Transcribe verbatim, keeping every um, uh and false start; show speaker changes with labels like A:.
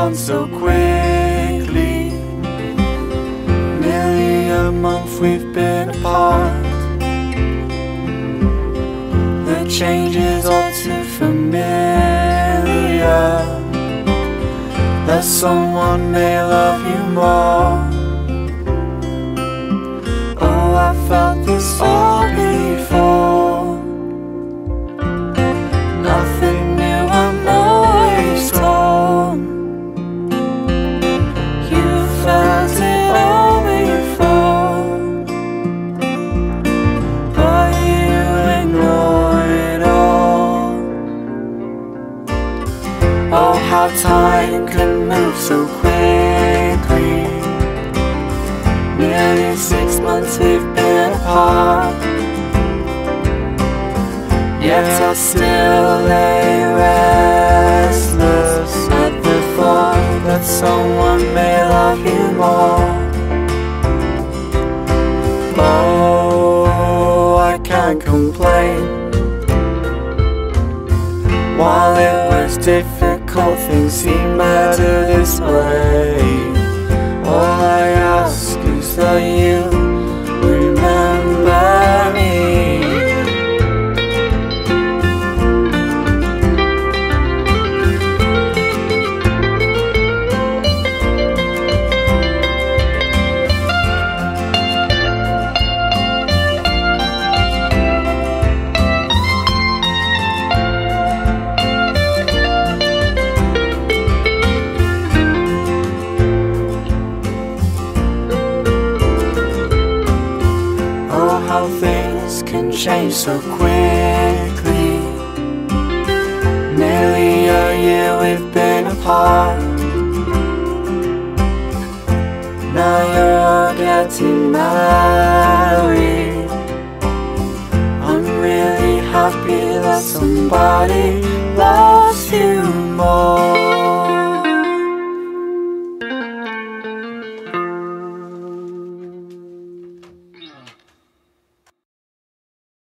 A: gone so quickly. Nearly a month we've been apart. The change is all too familiar, that someone may love you more. Oh, I felt this all before. Nothing new, I'm always told. You felt it all before, but you ignore it all. Oh, how time can move so quickly. Nearly six months we've been apart, yet I still lay restless at the thought that someone may love you more. Oh, I can't complain. While it was difficult, things seem better this way. All I ask is that you remember me. How things can change so quickly. Nearly a year we've been apart. Now you're getting married. I'm really happy that somebody loves you